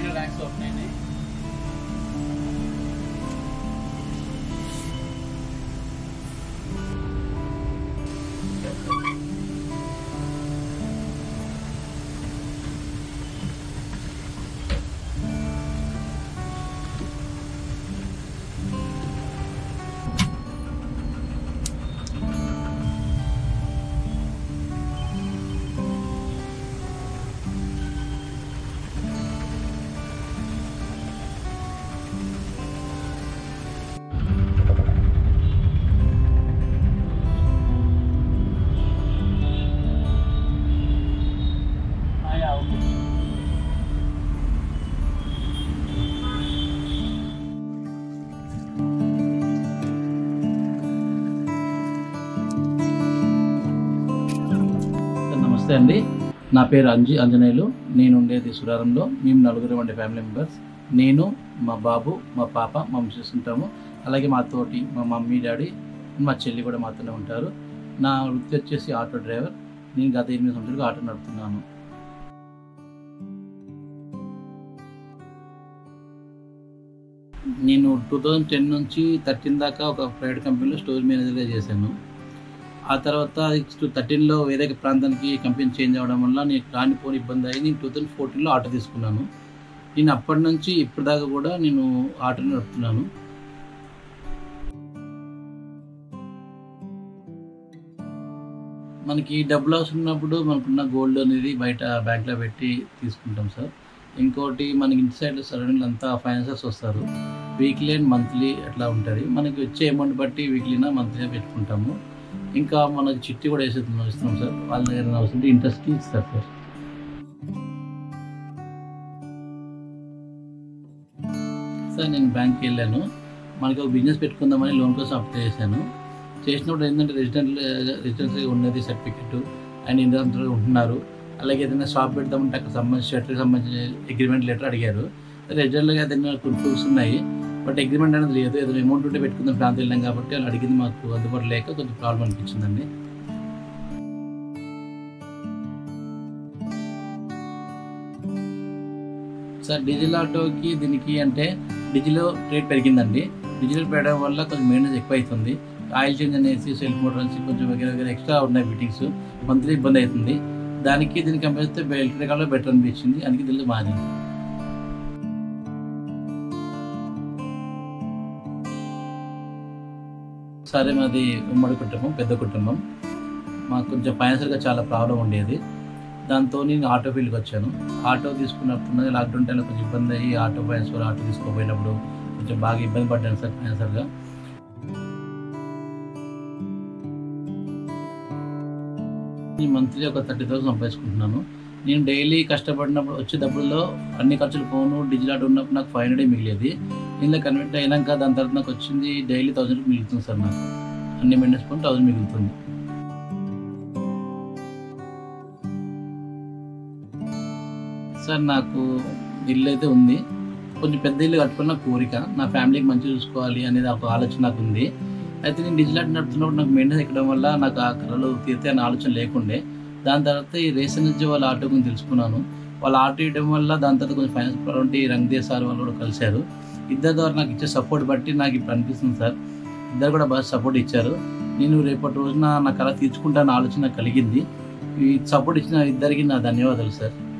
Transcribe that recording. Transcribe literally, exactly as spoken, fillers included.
పైన racks open అయినాయి. నమస్తే అండి, నా పేరు అంజి అంజనేయులు. నేను ఉండేది సురారంలో. మేము నలుగురు ఉండే ఫ్యామిలీ మెంబర్స్. నేను, మా బాబు, మా పాప, మా మిస్సెస్ ఉంటాము. అలాగే మా తోటి మా మమ్మీ డాడీ, మా చెల్లి కూడా మాతోనే ఉంటారు. నా వృత్తి వచ్చేసి ఆటో డ్రైవర్. నేను గత ఎనిమిది సంవత్సరాలుగా ఆటో నడుపుతున్నాను. నేను టూ థౌజండ్ టెన్ నుంచి థర్టీన్ దాకా ఒక ప్రైవేట్ కంపెనీలో స్టోర్ మేనేజర్గా చేశాను. ఆ తర్వాత థర్టీన్లో వేరే ప్రాంతానికి కంపెనీ చేంజ్ అవ్వడం వల్ల నేను రానిపోని ఇబ్బంది అయ్యి నేను టూ థౌజండ్ ఫోర్టీన్లో ఆటో తీసుకున్నాను. నేను అప్పటి నుంచి ఇప్పటిదాకా కూడా నేను ఆటో నడుపుతున్నాను. మనకి డబ్బులు అవసరం ఉన్నప్పుడు మనకున్న గోల్డ్ అనేది బయట బ్యాంక్లో పెట్టి తీసుకుంటాం సార్. ఇంకోటి మనకి ఇంటి సైడ్ సరౌండింగ్ అంతా ఫైనాన్సర్స్ వస్తారు. వీక్లీ అండ్ మంత్లీ అట్లా ఉంటుంది. మనకి వచ్చే అమౌంట్ బట్టి వీక్లీనా మంత్లీగా పెట్టుకుంటాము. ఇంకా మనకి చిట్టి కూడా వేసేస్తున్నాం ఇస్తున్నాం సార్. వాళ్ళ దగ్గర అవసరం ఇంట్రెస్ట్కి ఇస్తారు సార్. సార్ నేను బ్యాంక్కి వెళ్ళాను. మనకి ఒక బిజినెస్ పెట్టుకుందామని లోన్ కోసం అప్లై చేశాను. చేసినప్పుడు ఏంటంటే రెసిడెంట్ రెసిడెన్సీ ఉన్నది సర్టిఫికెట్ అండ్ ఇందులో ఉంటున్నారు. అలాగే ఏదైనా షాప్ పెడదామంటే అక్కడ సంబంధించి షట్టర్కి సంబంధించిన అగ్రిమెంట్ లెటర్ అడిగారు. రెసిడెంట్గా ఏదైనా కొన్ని ప్రూఫ్స్ ఉన్నాయి, బట్ అగ్రిమెంట్ అనేది లేదు. ఏదైనా అమౌంట్ ఉంటే పెట్టుకుందాం ప్రాంతం వెళ్ళాం కాబట్టి వాళ్ళు అడిగింది మాకు అందుబాటులో లేక కొంచెం ప్రాబ్లం అనిపించిందండి. సార్ డీజిల్ ఆటోకి దీనికి అంటే డీజిల్ రేట్ పెరిగిందండి. డీజిల్ పెరగడం వల్ల కొంచెం మెయింటెనెన్స్ ఎక్కువ అవుతుంది. ఆయిల్ చేంజ్ అనేసి సెల్ఫ్ మోటార్ అనేసి కొంచెం వగేరే వగేరే ఎక్స్ట్రా ఉన్నాయి ఫిట్టింగ్స్. మంత్లీ ఇబ్బంది అవుతుంది. దానికి దీనికి కంపేర్ చేస్తే ఎలక్ట్రికల్లో బెటర్ అనిపించింది. అందుకే దీనిలో మారింది. సరే, మాది ఉమ్మడి కుటుంబం, పెద్ద కుటుంబం. మాకు కొంచెం ఫైనాన్షియల్గా చాలా ప్రాబ్లం ఉండేది. దాంతో నేను ఆటో ఫీల్డ్కి వచ్చాను. ఆటో తీసుకున్నప్పుడు లాక్డౌన్ టైంలో కొంచెం ఇబ్బంది అయ్యి ఆటో ఫైనాన్స్ వాళ్ళు ఆటో తీసుకోపోయినప్పుడు కొంచెం బాగా ఇబ్బంది పడ్డాను సార్ ఫైనాన్షియల్గా. నేను మంత్లీ ఒక థర్టీ థౌసండ్ సంపాదించుకుంటున్నాను. నేను డైలీ కష్టపడినప్పుడు వచ్చే డబ్బుల్లో అన్ని ఖర్చులు పోను. డీజిల్ ఆటో ఉన్నప్పుడు నాకు ఫైవ్ హండ్రెడ్ మిగిలేది. ఇందులో కన్వర్ట్ అయినాక దాని తర్వాత నాకు వచ్చింది డైలీ థౌసండ్ మిగులుతుంది సార్. నాకు అన్ని మెయింటెనెన్స్ పోను థౌసండ్ మిగులుతుంది. సార్ నాకు ఇల్లు అయితే ఉంది. కొంచెం పెద్ద ఇల్లు కట్టుకున్న కోరిక. నా ఫ్యామిలీకి మంచిగా చూసుకోవాలి అనేది ఒక ఆలోచన నాకు ఉంది. అయితే నేను డీజిల్ ఆటో నడుపుతున్నప్పుడు నాకు మెయింటెనెన్స్ ఎక్కడం వల్ల నాకు ఆ కళలు తీరితే అనే ఆలోచన లేకుండే. దాని తర్వాత ఈ రేసెనర్జీ వాళ్ళ ఆటో గురించి తెలుసుకున్నాను. వాళ్ళ ఆటో ఇవ్వడం వల్ల దాని తర్వాత కొంచెం ఫైనాన్స్ ప్రాబ్లం రంగదే సార్ వాళ్ళు కూడా కలిశారు. ఇద్దరు ద్వారా నాకు ఇచ్చే సపోర్ట్ బట్టి నాకు ఇప్పుడు అనిపిస్తుంది సార్. ఇద్దరు కూడా బాగా సపోర్ట్ ఇచ్చారు. నేను రేపటి రోజున నా కళ తీర్చుకుంటానన్న ఆలోచన కలిగింది. ఈ సపోర్ట్ ఇచ్చిన ఇద్దరికి నా ధన్యవాదాలు సార్.